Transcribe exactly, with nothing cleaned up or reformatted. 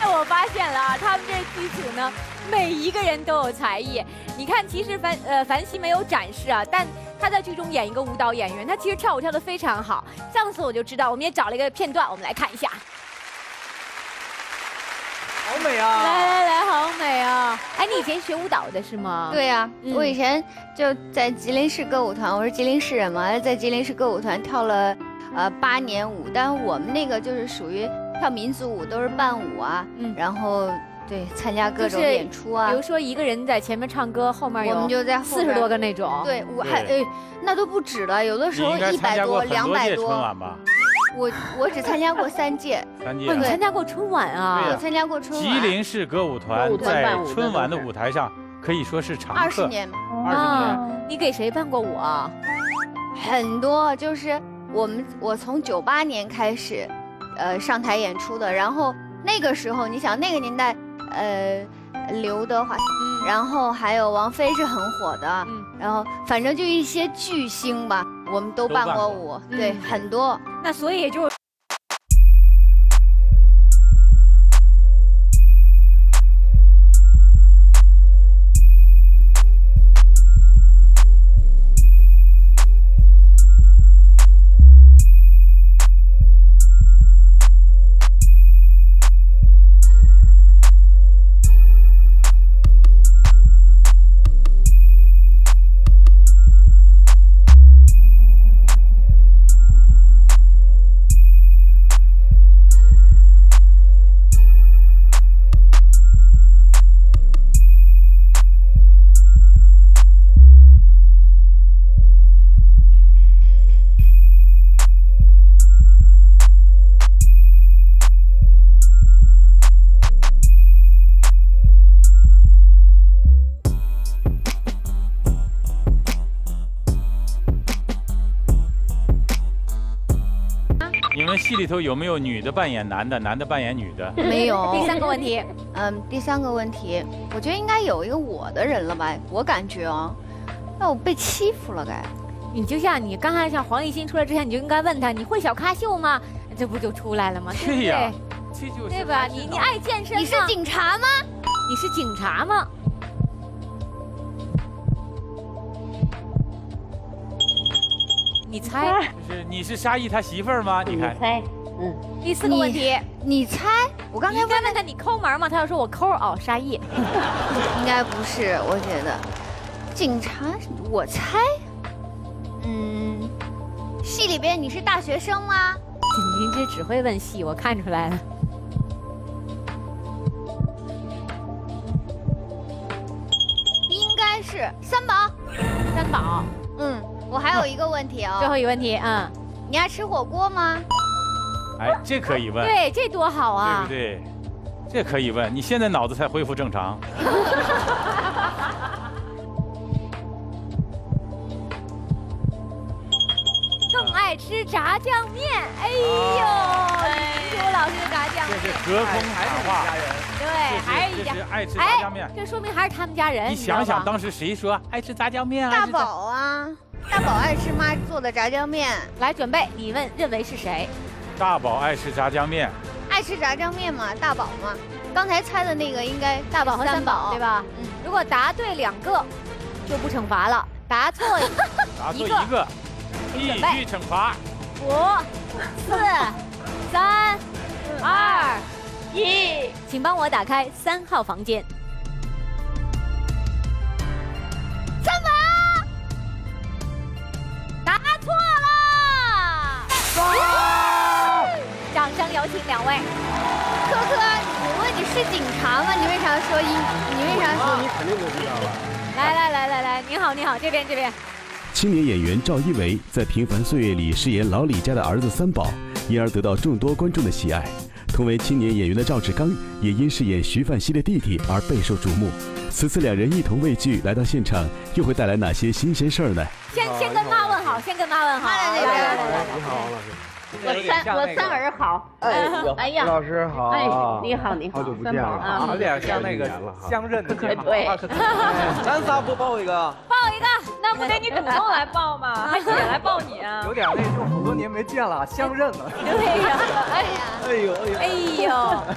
在我发现了啊，他们这剧组呢，每一个人都有才艺。你看，其实樊呃樊希没有展示啊，但她在剧中演一个舞蹈演员，她其实跳舞跳得非常好。上次我就知道，我们也找了一个片段，我们来看一下。 好美啊！ 来来来，好美啊！哎，你以前学舞蹈的是吗？ 对呀、啊嗯、 我以前就在吉林市歌舞团，我是吉林市人嘛，在吉林市歌舞团跳了呃八年舞，但是我们那个就是属于跳民族舞，都是伴舞啊，嗯，然后对参加各种演出啊， 比如说一个人在前面唱歌，后面有我们就在四十多个那种， 对，我还哎那都不止了，有的时候一百多、两百多。我我只参加过三届， 三届、 啊，你参加过春晚啊？ 我参加过春晚。 吉林市歌舞团在春晚的舞台上可以说是常客。 二十年， 二十年。 你给谁伴过舞啊？ 很多，就是我们我从九八年开始，呃，上台演出的。然后那个时候，你想那个年代，呃，刘德华，嗯，然后还有王菲是很火的，嗯，然后反正就一些巨星吧。我们都伴过舞，对，嗯、很多。 那所以就。 你们戏里头有没有女的扮演男的，男的扮演女的？ 没有。 第三个问题， 嗯，第三个问题，我觉得应该有一个我的人了吧？我感觉啊，那我被欺负了该。 你就像你刚才像黄立新出来之前，你就应该问他，你会小咖秀吗？这不就出来了吗？对不对？ 这就是对吧？你你爱健身吗？ 你是警察吗？ 你是警察吗？你猜？ 就是你是沙溢他媳妇儿吗？你看， 你猜，嗯。 第四个问题， 你猜？我刚才问问他你抠门吗？他要说我抠哦，沙溢。 应该不是，我觉得。警察，我猜。嗯，戏里边你是大学生吗？ 您这只会问戏，我看出来了。 应该是三宝。 三宝。 嗯。我还有一个问题哦， 最后一个问题，嗯， 你爱吃火锅吗？ 哎，这可以问， 对，这多好啊， 对不对？这可以问，你现在脑子才恢复正常。 更爱吃炸酱面，哎呦，林楚老师的炸酱面， 这是隔空谈话， 对，还是一家， 是爱吃炸酱面， 这说明还是他们家人。 你想想，当时谁说爱吃炸酱面啊？ 大宝啊。大宝爱吃妈做的炸酱面， 来准备，你问认为是谁？ 大宝爱吃炸酱面， 爱吃炸酱面嘛，大宝嘛。刚才猜的那个应该大宝和三宝对吧？嗯，如果答对两个，就不惩罚了；答错答错一个，必须惩罚。 五、四、三、二、一，请帮我打开三号房间。三宝。答错了，掌声有请两位。 科科，我问你是警察吗？你为啥说一？你为啥说？ 你肯定就知道了。 来来来来来，你好你好，这边这边。 青年演员赵一围在《平凡岁月》里饰演老李家的儿子三宝，因而得到众多观众的喜爱。同为青年演员的赵志刚也因饰演徐范熙的弟弟而备受瞩目。此次两人一同为剧来到现场，又会带来哪些新鲜事儿呢？ 先先跟妈问好，先跟妈问好。 妈在那边。 你好，王老师。 我三我三儿好。 哎， 哎呀， 老师好。 哎，你好你好。 好久不见了啊！ 有点像那个相认的感觉。 对。 咱仨不抱一个？ 抱一个， 那不得你主动来抱吗？还姐来抱你啊？ 有点那就好多年没见了，相认了。 对呀，哎呀， 哎呦哎呦。 哎呦。